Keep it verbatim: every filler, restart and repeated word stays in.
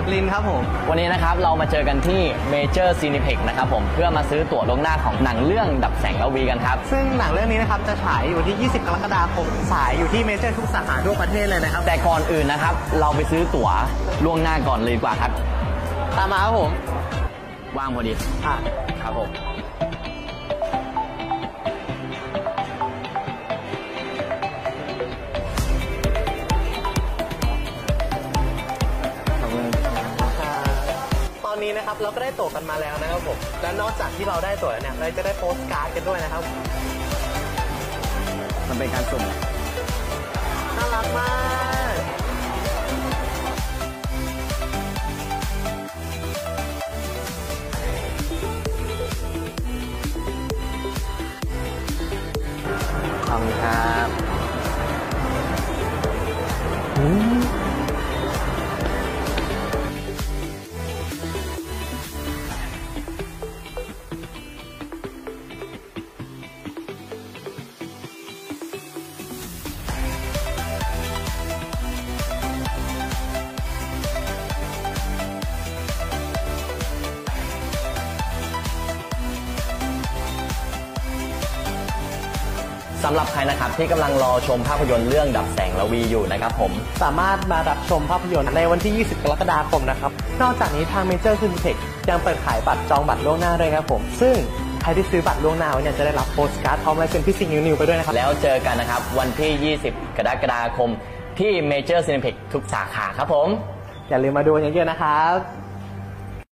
ลินครับผมวันนี้นะครับเรามาเจอกันที่ Major Cineplex นะครับผมเพื่อมาซื้อตั๋วล่วงหน้าของหนังเรื่องดับแสงระวีกันครับซึ่งหนังเรื่องนี้นะครับจะฉายอยู่ที่ยี่สิบกรกฎาคมฉายอยู่ที่เมเจอร์ทุกสาขาทั่วประเทศเลยนะครับแต่ก่อนอื่นนะครับเราไปซื้อตั๋วล่วงหน้าก่อนเลยดีกว่าครับตามมาครับผมว่างพอดีอ่ะครับผมตอนนี้นะครับเราก็ได้ตั๋วกันมาแล้วนะครับผมและนอกจากที่เราได้ตั๋วแล้วเนี่ยเราจะได้โปสการ์ดกันด้วยนะครับมันเป็นการสุ่มน่ารักมากขอบคุณครับสำหรับใครนะครับที่กำลังรอชมภาพยนตร์เรื่องดับแสงระวีอยู่นะครับผมสามารถมารับชมภาพยนตร์ในวันที่ยี่สิบกรกฎาคมนะครับนอกจากนี้ทาง Major Cineplex ยังเปิดขายบัตรจองบัตรล่วงหน้าด้วยครับผมซึ่งใครที่ซื้อบัตรล่วงหน้าเนี่ยจะได้รับโปสการ์ดพร้อมลายเซ็นพี่สิงห์นิวๆไปด้วยนะครับแล้วเจอกันนะครับวันที่ยี่สิบกรกฎาคมที่ Major Cineplex ทุกสาขาครับผมอย่าลืมมาดูเยอะๆนะครับ